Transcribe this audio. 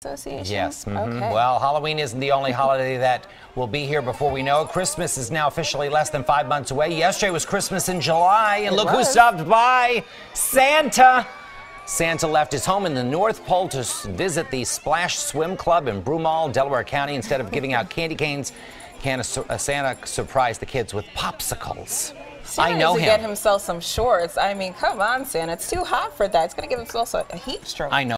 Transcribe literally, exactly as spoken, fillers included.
Association? Yes. Mm-hmm. Okay. Well, Halloween isn't the only holiday that will be here before we know it. Christmas is now officially less than five months away. Yesterday was Christmas in July, and It look who was. stopped by, Santa. Santa left his home in the North Pole to s- visit the Splash Swim Club in Broomall, Delaware County. Instead of giving out candy canes, can a, su- a Santa surprised the kids with popsicles. Santa I know needs to him. get himself some shorts. I mean, come on, Santa. It's too hot for that. It's going to give himself a, a heat stroke. I know.